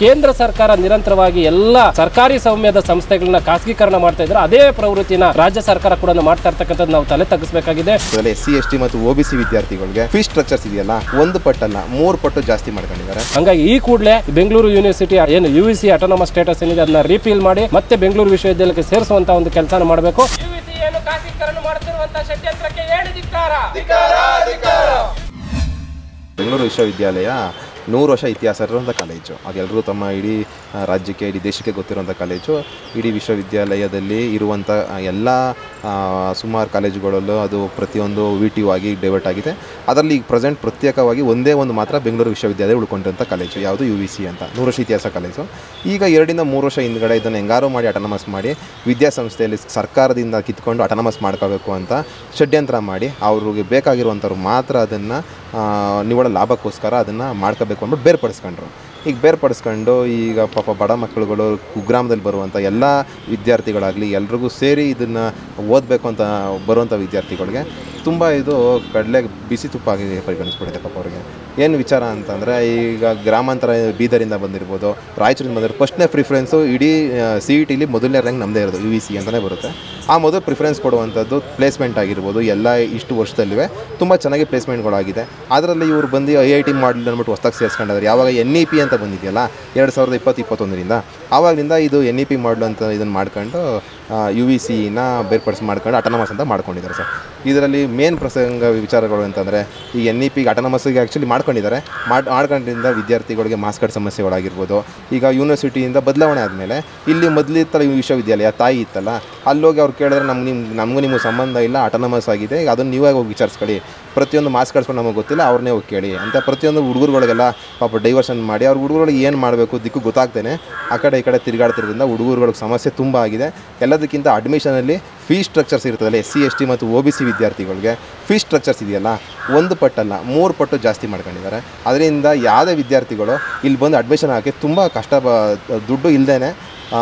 ಕೇಂದ್ರ ಸರ್ಕಾರ ನಿರಂತರವಾಗಿ ಎಲ್ಲ ಸರ್ಕಾರಿ ಸ್ವಾಮ್ಯದ ಸಂಸ್ಥೆಗಳನ್ನ ಖಾಸಗೀಕರಣ ಮಾಡ್ತಾ ಇದ್ರೆ ಅದೇ ಪ್ರವೃತ್ತಿನ ರಾಜ್ಯ ಸರ್ಕಾರ ಕೂಡ ಮಾಡ್ತಾ ಇರ್ತಕ್ಕಂಥದ್ದು ನಾವು ತಲೆ ತಗ್ಗಿಸಬೇಕಾಗಿದೆ. SC ST ಮತ್ತು OBC ವಿದ್ಯಾರ್ಥಿಗಳಿಗೆ ಫೀಸ್ ಸ್ಟ್ರಕ್ಚರ್ಸ್ ಇದೆಯಲ್ಲ, 1 ಪಟ್ಟಲ್ಲ 3 ಪಟ್ಟು ಜಾಸ್ತಿ ಮಾಡ್ಕೊಂಡಿದ್ದಾರೆ. ಹಂಗಾಗಿ ಈ ಕೂಡಲೇ ಬೆಂಗಳೂರು ಯೂನಿವರ್ಸಿಟಿ ಏನು UVC ಆಟೋನಮಸ್ ಸ್ಟೇಟಸ್ ಏನಿದೆ ಅದನ್ನ ರಿಪೀಲ್ ಮಾಡಿ ಮತ್ತೆ ಬೆಂಗಳೂರು ವಿಶ್ವವಿದ್ಯಾಲಯಕ್ಕೆ ಸೇರಿಸುವಂತ ಒಂದು ಕೆಲಸ ಮಾಡಬೇಕು. ಬೆಂಗಳೂರು ವಿಶ್ವವಿದ್ಯಾಲಯ 100 ವರ್ಷ ಇತಿಹಾಸ ಇರುವಂಥ ಕಾಲೇಜು. ಅದೆಲ್ಲರೂ ತಮ್ಮ ಇಡೀ ರಾಜ್ಯಕ್ಕೆ ಇಡೀ ದೇಶಕ್ಕೆ ಗೊತ್ತಿರುವಂಥ ಕಾಲೇಜು. ಇಡೀ ವಿಶ್ವವಿದ್ಯಾಲಯದಲ್ಲಿ ಇರುವಂಥ ಎಲ್ಲ ಸುಮಾರು ಕಾಲೇಜುಗಳಲ್ಲೂ ಅದು ಪ್ರತಿಯೊಂದು VTU ಆಗಿ ಡೈವರ್ಟ್ ಆಗಿದೆ. ಅದರಲ್ಲಿ ಈಗ ಪ್ರೆಸೆಂಟ್ ಪ್ರತ್ಯೇಕವಾಗಿ ಒಂದೇ ಒಂದು ಮಾತ್ರ ಬೆಂಗಳೂರು ವಿಶ್ವವಿದ್ಯಾಲಯ ಉಳ್ಕೊಂಡಿರೋಂಥ ಕಾಲೇಜು, ಯಾವುದು UVC ಅಂತ 100 ವರ್ಷ ಇತಿಹಾಸ ಕಾಲೇಜು. ಈಗ 2 ರಿಂದ 3 ವರ್ಷ ಹಿಂದ್ಗಡೆ ಇದನ್ನು ಹೆಂಗಾರು ಮಾಡಿ ಅಟಾನಮಸ್ ಮಾಡಿ ವಿದ್ಯಾಸಂಸ್ಥೆಯಲ್ಲಿ ಸರ್ಕಾರದಿಂದ ಕಿತ್ಕೊಂಡು ಅಟಾನಮಸ್ ಮಾಡ್ಕೋಬೇಕು ಅಂತ ಷಡ್ಯಂತ್ರ ಮಾಡಿ ಅವ್ರಿಗೆ ಬೇಕಾಗಿರುವಂಥವ್ರು ಮಾತ್ರ ಅದನ್ನು ನಿವ್ವಳ ಲಾಭಕ್ಕೋಸ್ಕರ ಅದನ್ನು ಮಾಡ್ಕೋಬೇಕು ಅಂದ್ಬಿಟ್ಟು ಬೇರ್ಪಡಿಸ್ಕೊಂಡ್ರು. ಈಗ ಬೇರ್ಪಡಿಸ್ಕೊಂಡು ಈಗ ಪಾಪ ಬಡ ಮಕ್ಕಳುಗಳು ಕುಗ್ರಾಮದಲ್ಲಿ ಬರುವಂಥ ಎಲ್ಲ ವಿದ್ಯಾರ್ಥಿಗಳಾಗಲಿ ಎಲ್ರಿಗೂ ಸೇರಿ ಇದನ್ನು ಓದಬೇಕು ಅಂತ ಬರುವಂಥ ವಿದ್ಯಾರ್ಥಿಗಳಿಗೆ ತುಂಬ ಇದು ಕಡಲೆ ಬಿಸಿ ತುಪ್ಪ ಆಗಿ ಪರಿಗಣಿಸ್ಬಿಡುತ್ತೆ ಪಾಪ ಅವ್ರಿಗೆ. ಏನು ವಿಚಾರ ಅಂತಂದರೆ ಈಗ ಗ್ರಾಮಾಂತರ ಬೀದರಿಂದ ಬಂದಿರ್ಬೋದು, ರಾಯಚೂರಿಂದ ಬಂದಿರೋ ಫಸ್ಟ್ನೇ ಪ್ರಿಫರೆನ್ಸು ಇಡೀ CETಲಿ ಮೊದಲನೇ ರ್ಯಾಂಕ್ ನಮ್ಮದೇ ಇರೋದು UVC ಅಂತಲೇ ಬರುತ್ತೆ. ಆ ಮೊದಲು ಪ್ರಿಫರೆನ್ಸ್ ಕೊಡುವಂಥದ್ದು ಪ್ಲೇಸ್ಮೆಂಟ್ ಆಗಿರ್ಬೋದು ಎಲ್ಲ ಇಷ್ಟು ವರ್ಷದಲ್ಲಿವೆ ತುಂಬ ಚೆನ್ನಾಗಿ ಪ್ಲೇಸ್ಮೆಂಟ್ಗಳಾಗಿದೆ. ಅದರಲ್ಲಿ ಇವರು ಬಂದು IIT ಮಾಡಲಿ ಅಂದ್ಬಿಟ್ಟು ಹೊಸ್ದಾಗಿ ಸೇರಿಸ್ಕೊಂಡಿದ್ದಾರೆ. ಯಾವಾಗ NEP ಅಂತ ಬಂದಿದೆಯಲ್ಲ 2020-21ರಿಂದ ಆವಾಗಲಿಂದ ಇದು NEP ಮಾಡಲು ಅಂತ ಇದನ್ನು ಮಾಡ್ಕೊಂಡು UVCನ ಬೇರ್ಪಡಿಸಿ ಮಾಡ್ಕೊಂಡು ಅಟಾನಮಸ್ ಅಂತ ಮಾಡ್ಕೊಂಡಿದ್ದಾರೆ ಸರ್. ಇದರಲ್ಲಿ ಮೇನ್ ಪ್ರಸಂಗ ವಿಚಾರಗಳು ಅಂತಂದರೆ ಈ NEPಗೆ ಅಟಾನಮಸ್ಗೆ ಆ್ಯಕ್ಚುಲಿ ಮಾಡ್ಕೊಂಡಿದ್ದಾರೆ. ಮಾಡ್ಕೊಂಡಿದ್ದರಿಂದ ವಿದ್ಯಾರ್ಥಿಗಳಿಗೆ ಮಾರ್ಕ್ಸ್ ಕಾರ್ಡ್ ಸಮಸ್ಯೆಗಳಾಗಿರ್ಬೋದು. ಈಗ ಯೂನಿವರ್ಸಿಟಿಯಿಂದ ಬದಲಾವಣೆ ಆದಮೇಲೆ ಇಲ್ಲಿ ಮೊದಲಿತ್ತಲ್ಲ ವಿಶ್ವವಿದ್ಯಾಲಯ ತಾಯಿ ಇತ್ತಲ್ಲ, ಅಲ್ಲೋಗಿ ಅವ್ರು ಕೇಳಿದ್ರೆ ನಮಗೂ ನಿಮಗೆ ಸಂಬಂಧ ಇಲ್ಲ, ಅಟಾನಮಸ್ ಆಗಿದೆ, ಅದನ್ನು ನೀವೇ ಹೋಗಿ ವಿಚಾರಿಸ್ಕೊಳ್ಳಿ, ಪ್ರತಿಯೊಂದು ಮಾರ್ಕ್ಸ್ ಕಾರ್ಡ್ಸ್ಕೊಂಡು ನಮಗೆ ಗೊತ್ತಿಲ್ಲ, ಅವ್ರನ್ನೇ ಹೋಗಿ ಕೇಳಿ ಅಂತ ಪ್ರತಿಯೊಂದು ಹುಡುಗರುಗಳಿಗೆಲ್ಲ ಪಾಪ ಡೈವರ್ಷನ್ ಮಾಡಿ ಅವ್ರ ಹುಡುಗರುಗಳಿಗೆ ಏನು ಮಾಡಬೇಕು ದಿಕ್ಕು ಗೊತ್ತಾಗ್ತೇನೆ ಆ ಕಡೆ ಈ ಕಡೆ ತಿರುಗಾಡ್ತಿರೋದ್ರಿಂದ ಹುಡುಗರುಗಳಿಗೆ ಸಮಸ್ಯೆ ತುಂಬ ಆಗಿದೆ. ಎಲ್ಲದಕ್ಕಿಂತ ಅಡ್ಮಿಷನಲ್ಲಿ ಫೀಸ್ ಸ್ಟ್ರಕ್ಚರ್ಸ್ ಇರ್ತದಲ್ಲ, SC ST ಮತ್ತು OBC ವಿದ್ಯಾರ್ಥಿಗಳಿಗೆ ಫೀಸ್ ಸ್ಟ್ರಕ್ಚರ್ಸ್ ಇದೆಯಲ್ಲ 1 ಪಟ್ಟಲ್ಲ 3 ಪಟ್ಟು ಜಾಸ್ತಿ ಮಾಡ್ಕೊಂಡಿದ್ದಾರೆ. ಅದರಿಂದ ಯಾವುದೇ ವಿದ್ಯಾರ್ಥಿಗಳು ಇಲ್ಲಿ ಬಂದು ಅಡ್ಮಿಷನ್ ಹಾಕಿ ತುಂಬ ಕಷ್ಟ, ದುಡ್ಡು ಇಲ್ಲದೇ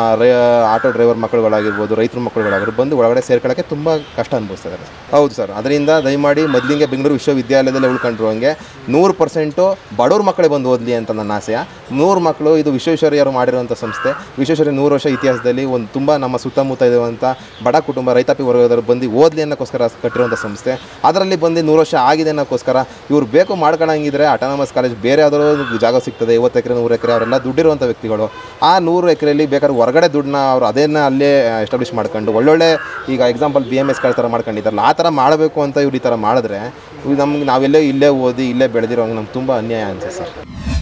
ಆಟೋ ಡ್ರೈವರ್ ಮಕ್ಕಳುಗಳಾಗಿರ್ಬೋದು, ರೈತರ ಮಕ್ಕಳುಗಳಾಗಿರ್ಬೋದು ಬಂದು ಒಳಗಡೆ ಸೇರ್ಕೊಳ್ಳೋಕ್ಕೆ ತುಂಬ ಕಷ್ಟ ಅನುಭವಿಸ್ತಿದ್ದಾರೆ. ಹೌದು ಸರ್, ಅದರಿಂದ ದಯಮಾಡಿ ಮೊದಲಿಗೆ ಬೆಂಗಳೂರು ವಿಶ್ವವಿದ್ಯಾಲಯದಲ್ಲೇ ಉಳ್ಕೊಂಡ್ರು ಹಂಗೆ 100% ಬಡವ್ರ ಮಕ್ಕಳೇ ಬಂದು ಓದಲಿ ಅಂತ ನನ್ನ ಆಸೆಯ. 100 ಮಕ್ಕಳು ಇದು ವಿಶ್ವೇಶ್ವರಯ್ಯರು ಮಾಡಿರುವಂಥ ಸಂಸ್ಥೆ. ವಿಶ್ವೇಶ್ವರಯ್ಯ 100 ವರ್ಷ ಇತಿಹಾಸದಲ್ಲಿ ಒಂದು ತುಂಬ ನಮ್ಮ ಸುತ್ತಮುತ್ತ ಇರುವಂಥ ಬಡ ಕುಟುಂಬ ರೈತಾಪಿ ವರ್ಗದವರು ಬಂದು ಓದಲಿ ಅನ್ನೋಕ್ಕೋಸ್ಕರ ಕಟ್ಟಿರುವಂಥ ಸಂಸ್ಥೆ. ಅದರಲ್ಲಿ ಬಂದು 100 ವರ್ಷ ಆಗಿದೆ ಅನ್ನೋಕ್ಕೋಸ್ಕರ ಇವ್ರು ಬೇಕು ಮಾಡ್ಕೊಳ್ಳೋಂಗಿದ್ರೆ ಅಟಾನಮಸ್ ಕಾಲೇಜ್ ಬೇರೆ ಯಾವ್ದಾದ್ರು ಜಾಗ ಸಿಗ್ತದೆ, 50 ಎಕರೆ 100 ಎಕರೆ ಅವರೆಲ್ಲ ದುಡ್ಡಿರುವಂಥ ವ್ಯಕ್ತಿಗಳು. ಆ 100 ಎಕರೆಯಲ್ಲಿ ಬೇಕಾದ್ರೆ ಹೊರಗಡೆ ದುಡ್ಡನ್ನ ಅವ್ರು ಅದನ್ನು ಅಲ್ಲೇ ಎಸ್ಟಾಬ್ಲಿಷ್ ಮಾಡ್ಕೊಂಡು ಒಳ್ಳೊಳ್ಳೆ ಈಗ ಎಕ್ಸಾಂಪಲ್ BMS ಥರ ಮಾಡ್ಕೊಂಡಿದ್ದಾರಲ್ಲ ಆ ಥರ ಮಾಡಬೇಕು ಅಂತ ಇವ್ರು ಈ ಥರ ಮಾಡಿದ್ರೆ ನಾವೆಲ್ಲೇ ಇಲ್ಲೇ ಓದಿ ಇಲ್ಲೇ ಬೆಳೆದಿರೋ ನಮ್ಗೆ ತುಂಬ ಅನ್ಯಾಯ ಅನಿಸುತ್ತೆ ಸರ್.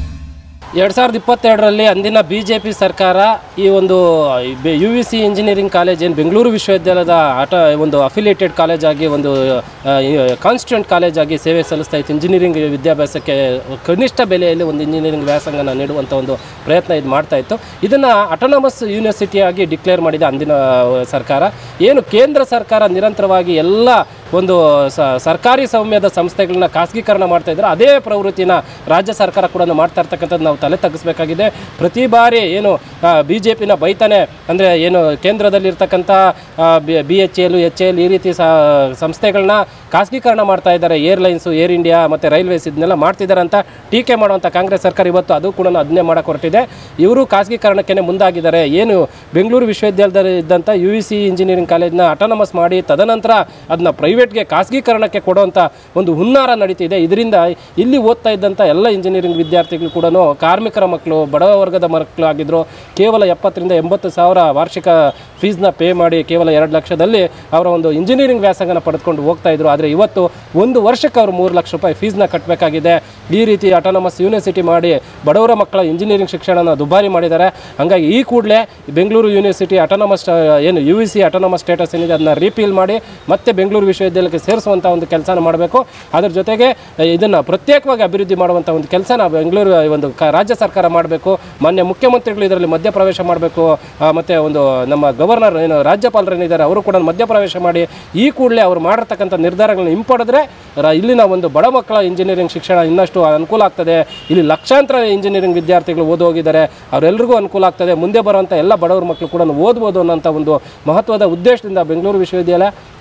2022ರಲ್ಲಿ ಅಂದಿನ BJP ಸರ್ಕಾರ ಈ ಒಂದು UVC ಇಂಜಿನಿಯರಿಂಗ್ ಕಾಲೇಜ್ ಏನು ಬೆಂಗಳೂರು ವಿಶ್ವವಿದ್ಯಾಲಯದ ಒಂದು ಅಫಿಲಿಯೇಟೆಡ್ ಕಾಲೇಜ್ ಆಗಿ ಒಂದು ಕಾನ್ಸ್ಟಿಟ್ಯೂಂಟ್ ಕಾಲೇಜ್ ಆಗಿ ಸೇವೆ ಸಲ್ಲಿಸ್ತಾ ಇತ್ತು. ಇಂಜಿನಿಯರಿಂಗ್ ವಿದ್ಯಾಭ್ಯಾಸಕ್ಕೆ ಕನಿಷ್ಠ ಬೆಲೆಯಲ್ಲಿ ಒಂದು ಇಂಜಿನಿಯರಿಂಗ್ ವ್ಯಾಸಂಗನ ನೀಡುವಂಥ ಒಂದು ಪ್ರಯತ್ನ ಇದು ಮಾಡ್ತಾ ಇತ್ತು. ಇದನ್ನು ಅಟಾನಮಸ್ ಯೂನಿವರ್ಸಿಟಿಯಾಗಿ ಡಿಕ್ಲೇರ್ ಮಾಡಿದ ಅಂದಿನ ಸರ್ಕಾರ. ಏನು ಕೇಂದ್ರ ಸರ್ಕಾರ ನಿರಂತರವಾಗಿ ಎಲ್ಲ ಒಂದು ಸರ್ಕಾರಿ ಸ್ವಾಮ್ಯದ ಸಂಸ್ಥೆಗಳನ್ನ ಖಾಸಗೀಕರಣ ಮಾಡ್ತಾ ಇದ್ದಾರೆ ಅದೇ ಪ್ರವೃತ್ತಿನ ರಾಜ್ಯ ಸರ್ಕಾರ ಕೂಡ ಮಾಡ್ತಾ ಇರ್ತಕ್ಕಂಥದ್ದು ನಾವು ತಲೆ ತಗ್ಗಿಸಬೇಕಾಗಿದೆ. ಪ್ರತಿ ಬಾರಿ ಏನು BJPನ ಬೈತಾನೆ ಅಂದರೆ ಏನು ಕೇಂದ್ರದಲ್ಲಿರ್ತಕ್ಕಂಥ BHEL HAL ಈ ರೀತಿ ಸಂಸ್ಥೆಗಳನ್ನ ಖಾಸಗೀಕರಣ ಮಾಡ್ತಾ ಇದ್ದಾರೆ. ಏರ್ಲೈನ್ಸು, ಏರ್ ಇಂಡಿಯಾ ಮತ್ತು ರೈಲ್ವೇಸ್ ಇದನ್ನೆಲ್ಲ ಮಾಡ್ತಿದ್ದಾರೆ ಅಂತ ಟೀಕೆ ಮಾಡುವಂಥ ಕಾಂಗ್ರೆಸ್ ಸರ್ಕಾರ ಇವತ್ತು ಅದು ಕೂಡ ಅದನ್ನೇ ಮಾಡೋಕ್ಕೆ ಹೊರಟಿದೆ. ಇವರು ಖಾಸಗೀಕರಣಕ್ಕೆ ಮುಂದಾಗಿದ್ದಾರೆ. ಏನು ಬೆಂಗಳೂರು ವಿಶ್ವವಿದ್ಯಾಲಯದಲ್ಲಿ ಇದ್ದಂಥ UVC ಇಂಜಿನಿಯರಿಂಗ್ ಕಾಲೇಜ್ನ ಅಟಾನಮಸ್ ಮಾಡಿ ತದನಂತರ ಅದನ್ನ ಪ್ರೈವೇಟ್ಗೆ ಖಾಸಗೀಕರಣಕ್ಕೆ ಕೊಡುವಂಥ ಒಂದು ಹುನ್ನಾರ ನಡೀತಿದೆ. ಇದರಿಂದ ಇಲ್ಲಿ ಓದ್ತಾ ಇದ್ದಂಥ ಎಲ್ಲ ಇಂಜಿನಿಯರಿಂಗ್ ವಿದ್ಯಾರ್ಥಿಗಳು ಕೂಡ ಕಾರ್ಮಿಕರ ಮಕ್ಕಳು, ಬಡ ವರ್ಗದ ಮಕ್ಕಳು ಆಗಿದ್ದರು. ಕೇವಲ 70,000 ರಿಂದ 80,000 ವಾರ್ಷಿಕ ಫೀಸ್ನ ಪೇ ಮಾಡಿ ಕೇವಲ 2 ಲಕ್ಷದಲ್ಲಿ ಅವರ ಒಂದು ಇಂಜಿನಿಯರಿಂಗ್ ವ್ಯಾಸಂಗನ ಪಡೆದುಕೊಂಡು ಹೋಗ್ತಾ ಇದ್ರು. ಆದರೆ ಇವತ್ತು 1 ವರ್ಷಕ್ಕೆ ಅವರು 3 ಲಕ್ಷ ರೂಪಾಯಿ ಫೀಸ್ನ ಕಟ್ಟಬೇಕಾಗಿದೆ. ಈ ರೀತಿ ಅಟಾನಮಸ್ ಯೂನಿವರ್ಸಿಟಿ ಮಾಡಿ ಬಡವರ ಮಕ್ಕಳ ಇಂಜಿನಿಯರಿಂಗ್ ಶಿಕ್ಷಣನ ದುಬಾರಿ ಮಾಡಿದ್ದಾರೆ. ಹಾಗಾಗಿ ಈ ಕೂಡಲೇ ಬೆಂಗಳೂರು ಯೂನಿವರ್ಸಿಟಿ ಅಟಾನಮಸ್ ಏನು UVC ಆಟೋನಮಸ್ ಸ್ಟೇಟಸ್ ಏನಿದೆ ಅದನ್ನ ರಿಪೀಲ್ ಮಾಡಿ ಮತ್ತೆ ಬೆಂಗಳೂರು ವಿಶ್ವವಿದ್ಯಾಲಯಕ್ಕೆ ಸೇರಿಸುವಂಥ ಒಂದು ಕೆಲಸನ ಮಾಡಬೇಕು. ಅದರ ಜೊತೆಗೆ ಇದನ್ನು ಪ್ರತ್ಯೇಕವಾಗಿ ಅಭಿವೃದ್ಧಿ ಮಾಡುವಂಥ ಒಂದು ಕೆಲಸನ ಬೆಂಗಳೂರು ಒಂದು ರಾಜ್ಯ ಸರ್ಕಾರ ಮಾಡಬೇಕು. ಮಾನ್ಯ ಮುಖ್ಯಮಂತ್ರಿಗಳು ಇದರಲ್ಲಿ ಮಧ್ಯಪ್ರವೇಶ ಮಾಡಬೇಕು. ಮತ್ತು ಒಂದು ನಮ್ಮ ಗವರ್ನರ್ ಏನು ರಾಜ್ಯಪಾಲರೇನಿದ್ದಾರೆ ಅವರು ಕೂಡ ಮಧ್ಯಪ್ರವೇಶ ಮಾಡಿ ಈ ಕೂಡಲೇ ಅವರು ಮಾಡಿರ್ತಕ್ಕಂಥ ನಿರ್ಧಾರಗಳನ್ನ ಹಿಂಪಡೆದ್ರೆ ಇಲ್ಲಿನ ಒಂದು ಬಡ ಮಕ್ಕಳ ಇಂಜಿನಿಯರಿಂಗ್ ಶಿಕ್ಷಣ ಇನ್ನಷ್ಟು ಅನುಕೂಲ ಆಗ್ತದೆ. ಇಲ್ಲಿ ಲಕ್ಷಾಂತರ ಇಂಜಿನಿಯರಿಂಗ್ ವಿದ್ಯಾರ್ಥಿಗಳು ಓದೋಗಿದ್ದಾರೆ, ಅವರೆಲ್ಲರಿಗೂ ಅನುಕೂಲ ಆಗ್ತದೆ. ಮುಂದೆ ಬರುವಂಥ ಎಲ್ಲ ಬಡವರ ಮಕ್ಕಳು ಕೂಡ ಓದ್ಬೋದು ಅನ್ನೋಂಥ ಒಂದು ಮಹತ್ವದ ಉದ್ದೇಶದಿಂದ ಬೆಂಗಳೂರು ವಿಶ್ವವಿದ್ಯಾಲಯ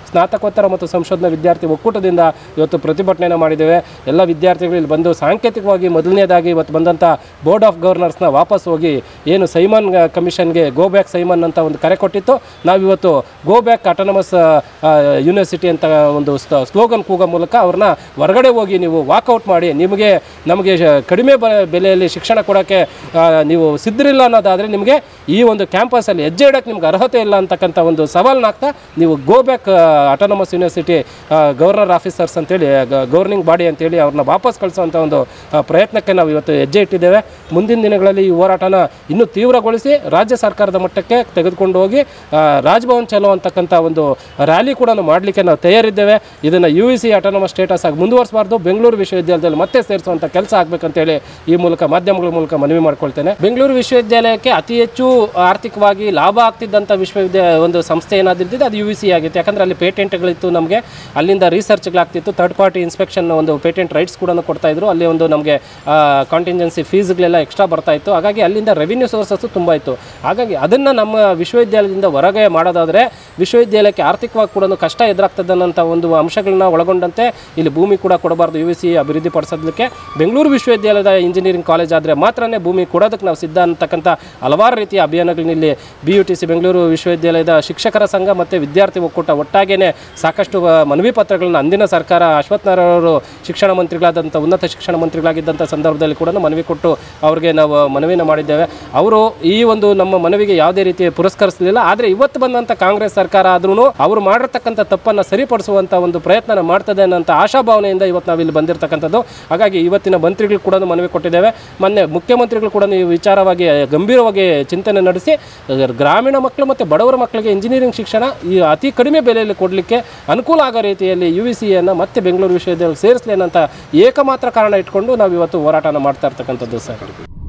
ಸ್ನಾತಕೋತ್ತರ ಮತ್ತು ಸಂಶೋಧನಾ ವಿದ್ಯಾರ್ಥಿ ಒಕ್ಕೂಟದಿಂದ ಇವತ್ತು ಪ್ರತಿಭಟನೆಯನ್ನು ಮಾಡಿದ್ದೇವೆ. ಎಲ್ಲ ವಿದ್ಯಾರ್ಥಿಗಳು ಇಲ್ಲಿ ಬಂದು ಸಾಂಕೇತಿಕವಾಗಿ ಮೊದಲನೇದಾಗಿ ಇವತ್ತು ಬಂದಂಥ ಬೋರ್ಡ್ ಆಫ್ ಗವರ್ನರ್ಸ್ನ ವಾಪಸ್ ಹೋಗಿ ಏನು ಸೈಮನ್ ಕಮಿಷನ್ಗೆ ಗೋ ಬ್ಯಾಕ್ ಸೈಮನ್ ಅಂತ ಒಂದು ಕರೆ ಕೊಟ್ಟಿತ್ತು, ನಾವಿವತ್ತು ಗೋ ಬ್ಯಾಕ್ ಆಟೋನಮಸ್ ಯೂನಿವರ್ಸಿಟಿ ಅಂತ ಒಂದು ಸ್ಲೋಗನ್ ಕೂಗೋ ಮೂಲಕ ಅವ್ರನ್ನ ಹೊರಗಡೆ ಹೋಗಿ ನೀವು ವಾಕೌಟ್ ಮಾಡಿ, ನಮಗೆ ಕಡಿಮೆ ಬೆಲೆಯಲ್ಲಿ ಶಿಕ್ಷಣ ಕೊಡೋಕ್ಕೆ ನೀವು ಸಿದ್ಧರಿಲ್ಲ ಅನ್ನೋದಾದರೆ ನಿಮಗೆ ಈ ಒಂದು ಕ್ಯಾಂಪಸಲ್ಲಿ ಹೆಜ್ಜೆ ಇಡೋಕ್ಕೆ ನಿಮ್ಗೆ ಅರ್ಹತೆ ಇಲ್ಲ ಅಂತಕ್ಕಂಥ ಒಂದು ಸವಾಲನ್ನ ಹಾಕ್ತಾ ನೀವು go back autonomous university governor officers ಅಂತೇಳಿ ಗವರ್ನಿಂಗ್ ಬಾಡಿ ಅಂತೇಳಿ ಅವ್ರನ್ನ ವಾಪಸ್ ಕಳಿಸೋವಂಥ ಒಂದು ಪ್ರಯತ್ನಕ್ಕೆ ನಾವು ಇವತ್ತು ಹೆಜ್ಜೆ ಇಟ್ಟಿದ್ದೇವೆ. ಮುಂದಿನ ದಿನಗಳಲ್ಲಿ ಈ ಹೋರಾಟನ ಇನ್ನೂ ತೀವ್ರಗೊಳಿಸಿ ರಾಜ್ಯ ಸರ್ಕಾರದ ಮಟ್ಟಕ್ಕೆ ತೆಗೆದುಕೊಂಡು ಹೋಗಿ ರಾಜ್ಭವನ್ ಚಲೋ ಅಂತಕ್ಕಂಥ ಒಂದು ರ್ಯಾಲಿ ಕೂಡ ಮಾಡಲಿಕ್ಕೆ ನಾವು ತಯಾರಿದ್ದೇವೆ. ಇದನ್ನು UEC ಆಟೋನಮಸ್ ಸ್ಟೇಟಸ್ ಆಗಿ ಮುಂದುವರಿಸಬಾರ್ದು, ಬೆಂಗಳೂರು ವಿಶ್ವವಿದ್ಯಾಲಯದಲ್ಲಿ ಮತ್ತೆ ಸೇರಿಸುವಂಥ ಕೆಲಸ ಆಗಬೇಕಂತೇಳಿ ಈ ಮೂಲಕ ಮಾಧ್ಯಮಗಳ ಮೂಲಕ ಮನವಿ ಮಾಡ್ಕೊಳ್ತೇನೆ. ಬೆಂಗಳೂರು ವಿಶ್ವವಿದ್ಯಾಲಯಕ್ಕೆ ಅತಿ ಹೆಚ್ಚು ಆರ್ಥಿಕವಾಗಿ ಲಾಭ ಆಗ್ತಿದ್ದಂಥ ಒಂದು ಸಂಸ್ಥೆ ಏನಾದಿದ್ದು ಅದು UEC ಆಗಿತ್ತು. ಯಾಕಂದರೆ ಅಲ್ಲಿ ಪೇಟೆಂಟ್ಗಳಿತ್ತು, ನಮಗೆ ಅಲ್ಲಿಂದ ರಿಸರ್ಚ್ಗಳಾಗ್ತಿತ್ತು, ಥರ್ಡ್ ಪಾರ್ಟಿ ಇನ್ಸ್ಪೆಕ್ಷನ್ ಒಂದು ಪೇಟೆಂಟ್ ರೈಟ್ಸ್ ಕೂಡ ಕೊಡ್ತಾ ಇದ್ರು. ಅಲ್ಲಿ ಒಂದು ನಮಗೆ ಕಾಂಟಿಂಜೆನ್ಸಿ ಫೀಸ್ಗಳೆಲ್ಲ ಎಕ್ಸ್ಟ್ರಾ ಬರ್ತಾ ಇತ್ತು. ಹಾಗಾಗಿ ಅಲ್ಲಿಂದ ರೆವಿನ್ಯೂ ಸೋರ್ಸಸ್ಸು ತುಂಬ ಇತ್ತು. ಹಾಗಾಗಿ ಅದನ್ನು ನಮ್ಮ ವಿಶ್ವವಿದ್ಯಾಲಯದಿಂದ ಹೊರಗೆ ಮಾಡೋದಾದರೆ ವಿಶ್ವವಿದ್ಯಾಲಯಕ್ಕೆ ಆರ್ಥಿಕವಾಗಿ ಕೂಡ ಕಷ್ಟ ಎದುರಾಗ್ತದೆ ಅನ್ನೋಂಥ ಒಂದು ಅಂಶಗಳನ್ನ ಒಳಗೊಂಡಂತೆ ಇಲ್ಲಿ ಭೂಮಿ ಕೂಡ ಕೊಡಬಾರ್ದು. UEC ಅಭಿವೃದ್ಧಿ ಪಡಿಸೋದಕ್ಕೆ ಬೆಂಗಳೂರು ವಿಶ್ವವಿದ್ಯಾಲಯದ ಇಂಜಿನಿಯರಿಂಗ್ ಕಾಲೇಜ್ ಆದರೆ ಮಾತ್ರನೇ ಭೂಮಿ ಕೊಡೋದಕ್ಕೆ ನಾವು ಸಿದ್ಧ ಅಂತಕ್ಕಂಥ ಹಲವಾರು ರೀತಿಯ ಅಭಿಯಾನಗಳನ್ನ ಇಲ್ಲಿ BUTC ಬೆಂಗಳೂರು ವಿಶ್ವವಿದ್ಯಾಲಯದ ಶಿಕ್ಷಕರ ಸಂಘ ಮತ್ತು ವಿದ್ಯಾರ್ಥಿ ಒಕ್ಕೂಟ ಒಟ್ಟಾಗೇ ಸಾಕಷ್ಟು ಮನವಿ ಪತ್ರಗಳನ್ನ ಅಂದಿನ ಸರ್ಕಾರ ಅಶ್ವತ್ಥನಾರಾಯಣ ಅವರು ಶಿಕ್ಷಣ ಮಂತ್ರಿಗಳಾದಂಥ ಉನ್ನತ ಶಿಕ್ಷಣ ಮಂತ್ರಿಗಳಾಗಿದ್ದಂಥ ಸಂದರ್ಭದಲ್ಲಿ ಕೂಡ ಮನವಿ ಕೊಟ್ಟು ಅವ್ರಿಗೆ ನಾವು ಮನವಿನ ಮಾಡಿದ್ದೇವೆ. ಅವರು ಈ ಒಂದು ನಮ್ಮ ಮನವಿಗೆ ಯಾವುದೇ ರೀತಿ ಪುರಸ್ಕರಿಸಲಿಲ್ಲ. ಆದರೆ ಇವತ್ತು ಬಂದಂಥ ಕಾಂಗ್ರೆಸ್ ಸರ್ಕಾರ ಆದ್ರೂ ಅವರು ಮಾಡಿರ್ತಕ್ಕಂಥ ತಪ್ಪನ್ನು ಸರಿಪಡಿಸುವಂಥ ಒಂದು ಪ್ರಯತ್ನ ಮಾಡ್ತದೆ ಅನ್ನೋಂಥ ಆಶಾಭಾವನೆಯಿಂದ ಇವತ್ತು ನಾವು ಇಲ್ಲಿ ಬಂದಿರತಕ್ಕಂಥದ್ದು. ಹಾಗಾಗಿ ಇವತ್ತಿನ ಮಂತ್ರಿಗಳು ಕೂಡ ಮನವಿ ಕೊಟ್ಟಿದ್ದೇವೆ. ಮೊನ್ನೆ ಮುಖ್ಯಮಂತ್ರಿಗಳು ಕೂಡ ಈ ವಿಚಾರವಾಗಿ ಗಂಭೀರವಾಗಿ ಚಿಂತನೆ ನಡೆಸಿ ಗ್ರಾಮೀಣ ಮಕ್ಕಳು ಮತ್ತು ಬಡವರ ಮಕ್ಕಳಿಗೆ ಇಂಜಿನಿಯರಿಂಗ್ ಶಿಕ್ಷಣ ಈ ಅತಿ ಕಡಿಮೆ ಬೆಲೆಯಲ್ಲಿ ಕೊಡಲಿಕ್ಕೆ ಅನುಕೂಲ ಆಗೋ ರೀತಿಯಲ್ಲಿ UECಯನ್ನು ಮತ್ತೆ ಬೆಂಗಳೂರು ವಿಶ್ವವಿದ್ಯಾಲಯ ಸೇರಿಸಲಿ ಅನ್ನೋಂಥ ಏಕಮಾತ್ರ ಕಾರಣ ಇಟ್ಕೊಂಡು ನಾವು ಇವತ್ತು ಹೋರಾಟನ ಮಾಡ್ತಾ ಇರ್ತಕ್ಕಂಥದ್ದು ಸರ್.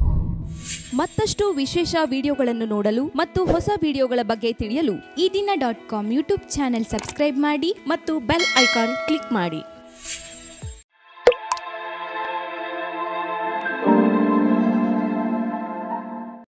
ಮತ್ತಷ್ಟು ವಿಶೇಷ ವಿಡಿಯೋಗಳನ್ನು ನೋಡಲು ಮತ್ತು ಹೊಸ ವಿಡಿಯೋಗಳ ಬಗ್ಗೆ ತಿಳಿಯಲು ಈ ದಿನ .com ಯೂಟ್ಯೂಬ್ ಚಾನೆಲ್ ಸಬ್ಸ್ಕ್ರೈಬ್ ಮಾಡಿ ಮತ್ತು ಬೆಲ್ ಐಕಾನ್ ಕ್ಲಿಕ್ ಮಾಡಿ.